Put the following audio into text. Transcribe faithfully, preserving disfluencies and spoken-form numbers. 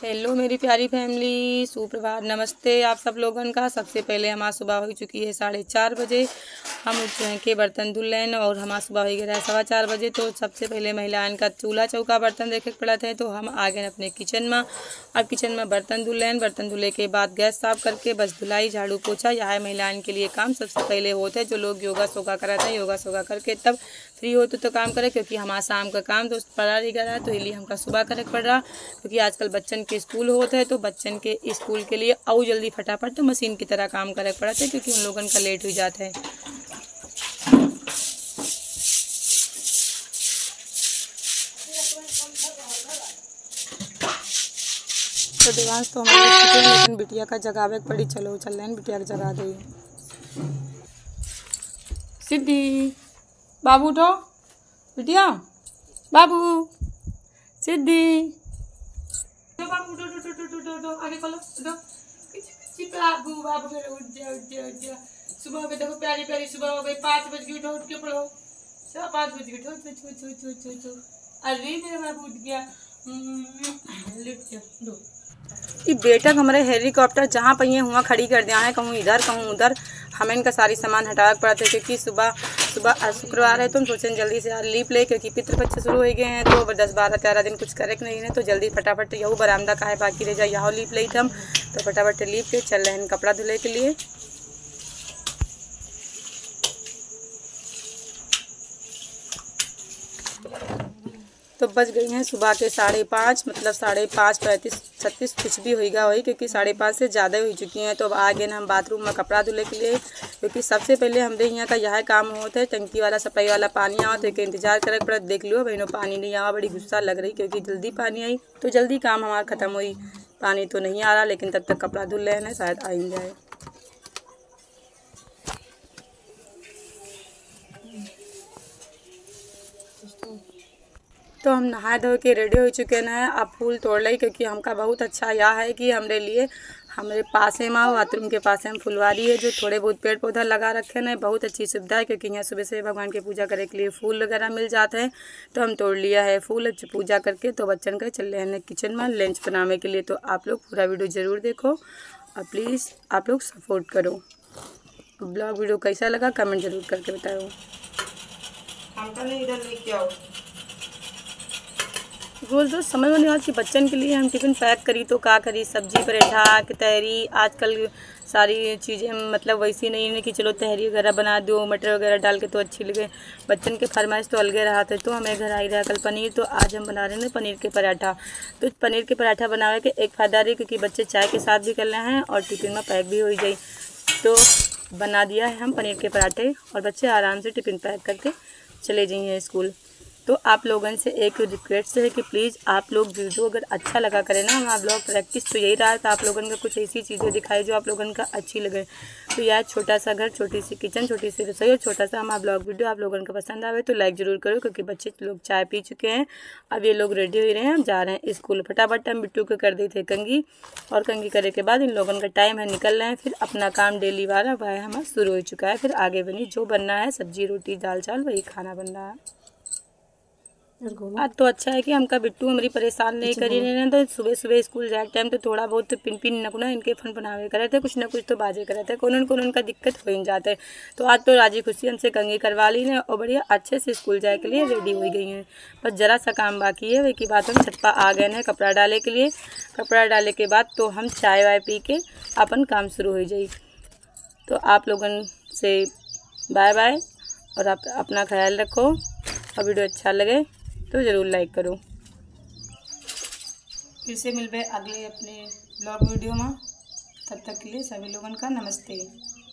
Hello मेरी प्यारी family, सुप्रभात, नमस्ते आप सब लोगन का। सबसे पहले हमारा सुबह हो चुकी है साढ़े चार बजे। हम उठ चुके के बर्तन धुल लें और हमारा सुबह हो गया है सवा चार बजे। तो सबसे पहले महिलाएं का चूल्हा चौका बर्तन देखे पड़ा थे, तो हम आ गए अपने किचन में। अब किचन में बर्तन धुल लें। बर्तन धुले के बाद गैस साफ करके बस धुलाई झाड़ू पोछा, यह महिलाएं के लिए काम सबसे पहले होता है। जो लोग योगा सोगा कराते हैं, योगा सोगा करके तब फ्री होते तो काम करे, क्योंकि हमारा शाम का काम तो पड़ा नहीं रहा है, तो इसलिए हमका सुबह करे पड़ रहा। क्योंकि आजकल बच्चन के स्कूल होते हैं, तो बच्चन के स्कूल के लिए और जल्दी फटाफट तो मशीन की तरह काम करे पड़ता है, क्योंकि उन लोगन का लेट हो जाता है। तो देवांश तो हमारे छुट्टी, लेकिन बिटिया का जगावे पड़ी। चलो चल रहे हैं, बिटिया का जगा दे। सिद्धि बाबू उठो, बिटिया बाबू, सिद्धि बाबू उठो उठो उठो उठो उठो, आगे खोलो उठो। बाबू बाबू मेरे उठ जा उठ जा उठ जा। सुबह हो गई, देखो प्यारी प्यारी सुबह हो गई। पाँच बज गई, उठो उठ के पढ़ो। सुबह पाँच बज गई, उठो उठो उठो उठो उठो उठो। अरे मेरा बाबू उठ गया, लिट जा दो। ये बेटा हमारे हेलीकॉप्टर जहाँ पहिए हुआ खड़ी कर दिया है, कहूँ इधर कहूँ उधर। हमें इनका सारी सामान हटा पड़ा था, क्योंकि सुबह सुबह शुक्रवार है, तो हम सोचें जल्दी से यार लीप ले, क्योंकि पितृपक्ष शुरू हो गए हैं। तो दस बारह तेरह दिन कुछ करे नहीं है, तो जल्दी फटाफट यहू बरामदा का है बाकी रह जाए, यहाँ लीप ले हम। तो फटाफट लीप के चल रहे हैं कपड़ा धुले के लिए। तो बज गई हैं सुबह के साढ़े पाँच, मतलब साढ़े पाँच पैंतीस छत्तीस कुछ भी होगा वही, क्योंकि साढ़े पाँच से ज़्यादा हो चुकी हैं। तो अब आ गए ना हम बाथरूम में कपड़ा धुले के लिए, क्योंकि सबसे पहले हमारे यहाँ का यह काम होता है। टंकी वाला सप्लाई वाला पानी आवा, तो एक इंतजार करे पड़ा। देख लो बहनों, पानी नहीं आवा, बड़ी गुस्सा लग रही, क्योंकि जल्दी पानी आई तो जल्दी काम हमारा ख़त्म हुई। पानी तो नहीं आ रहा, लेकिन तब तक कपड़ा धुल रहे हैं, शायद आ ही जाए। तो हम नहा धो के रेडी हो चुके हैं। अब फूल तोड़ ली, क्योंकि हमका बहुत अच्छा यह है कि हमारे लिए हमारे पास में बाथरूम के पास में फुलवारी है, जो थोड़े बहुत पेड़ पौधा लगा रखे हैं। बहुत अच्छी सुविधा है, क्योंकि यहाँ सुबह से भगवान की पूजा करने के लिए फूल वगैरह मिल जाते हैं। तो हम तोड़ लिया है फूल पूजा करके। तो बच्चन के चल रहे हैं किचन में लंच बनाने के लिए। तो आप लोग पूरा वीडियो ज़रूर देखो और प्लीज़ आप लोग सपोर्ट करो। ब्लॉग वीडियो कैसा लगा कमेंट जरूर करके बताओ। हमका नहीं इधर लेके आओ। रोज़ रोज़ समझ में नहीं आता कि बच्चन के लिए हम टिफ़िन पैक करी तो का करी। सब्जी पराठा तहरी, आजकल सारी चीज़ें मतलब वैसी नहीं है कि चलो तहरी वगैरह बना दो, मटर वगैरह डाल के तो अच्छी लगे। बच्चन के फरमाइश तो अलगे रहा था, तो हमें घर आई रहा कल पनीर। तो आज हम बना रहे हैं पनीर के पराठा। तो पनीर के पराठा बनावे के एक फ़ायदा रही, क्योंकि बच्चे चाय के साथ भी कर रहे हैं और टिफ़िन में पैक भी हो जाए। तो बना दिया है हम पनीर के पराठे, और बच्चे आराम से टिफ़िन पैक करके चले जाइए स्कूल। तो आप लोगों से एक रिक्वेस्ट है कि प्लीज़ आप लोग वीडियो अगर अच्छा लगा करें ना, हमारा ब्लॉग प्रैक्टिस तो यही रहा है। तो आप लोगों का कुछ ऐसी चीज़ें दिखाई जो आप लोगों का अच्छी लगे। तो यह छोटा सा घर, छोटी सी किचन, छोटी सी रसोई और छोटा सा हमारा ब्लॉग वीडियो आप लोगों को पसंद आवे तो लाइक ज़रूर करो, क्योंकि बच्चे लोग चाय पी चुके हैं। अब ये लोग रेडी हो रहे हैं, हम जा रहे हैं स्कूल। फटाफट हम बिट्टू को कर दी थे कंगी, और कंगी करने के बाद इन लोगों का टाइम है निकल रहे हैं। फिर अपना काम डेली वाला वह हमारा शुरू हो चुका है। फिर आगे बनी जो बनना है, सब्जी रोटी दाल चावल वही खाना बन रहा है। आज तो अच्छा है कि हमका बिट्टू हमारी परेशान नहीं करी नहीं, तो सुबह सुबह स्कूल जाए टाइम तो थोड़ा बहुत पिन पिन नकुना इनके फन बनावे करे थे, कुछ ना कुछ तो बाजे करे थे, कौन कौन उनका दिक्कत हो ही जाते। तो आज तो राजी खुशी हमसे कंगी करवा ली ने, और बढ़िया अच्छे से स्कूल जाए के लिए रेडी हो गई हैं। बस ज़रा सा काम बाकी है, वही की बात हम छत पर आ गए हैं कपड़ा डाले के लिए। कपड़ा डाले के बाद तो हम चाय वाय पी के अपन काम शुरू हो जाए। तो आप लोगों से बाय बाय, और आप अपना ख्याल रखो, और वीडियो अच्छा लगे तो ज़रूर लाइक करो। फिर से मिलबे अगले अपने ब्लॉग वीडियो में, तब तक के लिए सभी लोगों का नमस्ते।